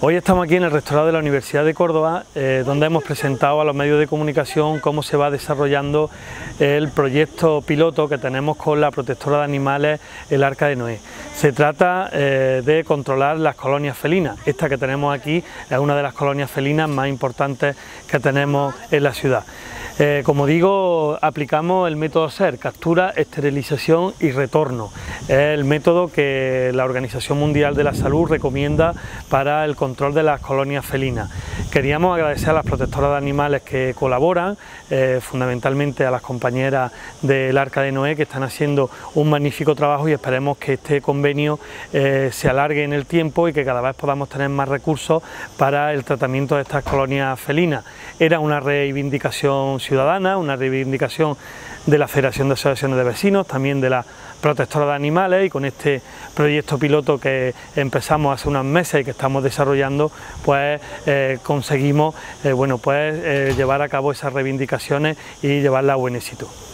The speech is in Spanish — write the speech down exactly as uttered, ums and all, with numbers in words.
Hoy estamos aquí en el rectorado de la Universidad de Córdoba, eh, donde hemos presentado a los medios de comunicación cómo se va desarrollando el proyecto piloto que tenemos con la protectora de animales, el Arca de Noé. Se trata eh, de controlar las colonias felinas. Esta que tenemos aquí es una de las colonias felinas más importantes que tenemos en la ciudad. Eh, como digo, aplicamos el método S E R, captura, esterilización y retorno. Es el método que la Organización Mundial de la Salud recomienda para el control de las colonias felinas. Queríamos agradecer a las protectoras de animales que colaboran, eh, fundamentalmente a las compañeras del Arca de Noé, que están haciendo un magnífico trabajo, y esperemos que este convenio eh, se alargue en el tiempo y que cada vez podamos tener más recursos para el tratamiento de estas colonias felinas. Era una reivindicación ciudadana, una reivindicación de la Federación de Asociaciones de Vecinos, también de la protectora de animales, y con este proyecto piloto que empezamos hace unos meses y que estamos desarrollando, pues eh, conseguimos eh, bueno, pues, eh, llevar a cabo esas reivindicaciones y llevarlas a buen éxito.